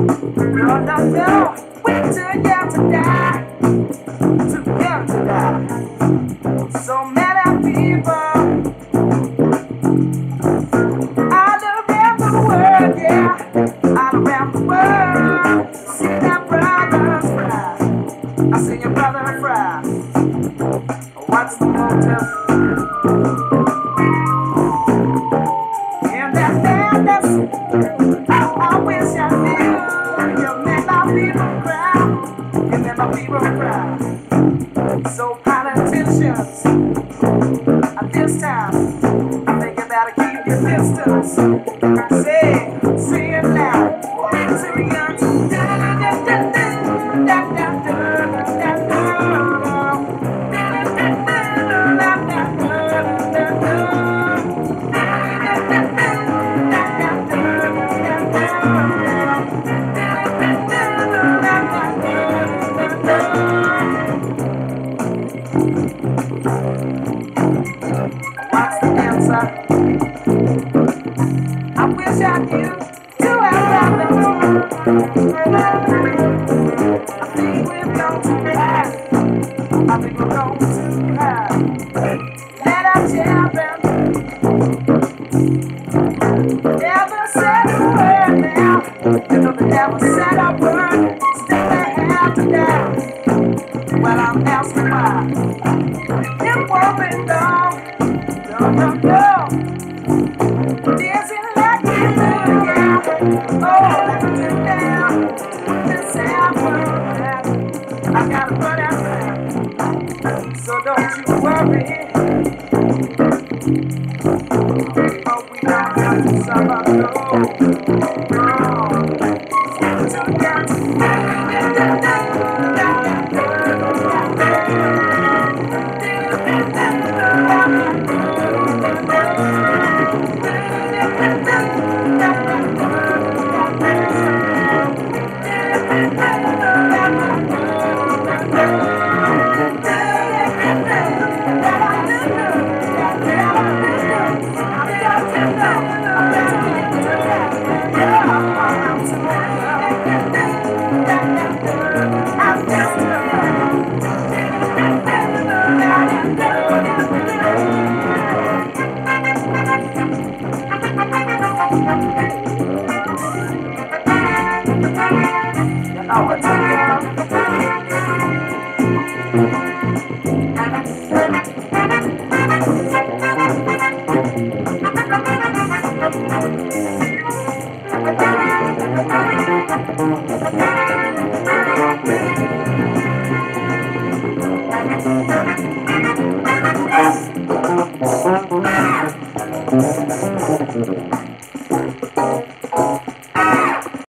No, no, no, we're too young to die, too young to die. So many people all around the world, yeah, all around the world. See that brothers fry, I see your brother fry. What's the motive? And that madness, oh, I wish I knew. You make my people cry, you make my people cry. So politicians, at this time, I think you better keep your distance. Say it loud. We're too young to what's the answer? I wish I knew to have problems. I think we've gone too high. I think we've gone too high. Let our children never said a word now. You know they never said a word. Still they have to die. Well, I'm asking why. It won't be long. No, no, no. This is like you do, yeah. Oh, like you do now. This I gotta put out there. So don't you worry. Oh, we don't have to suffer, no. Too young to Oh,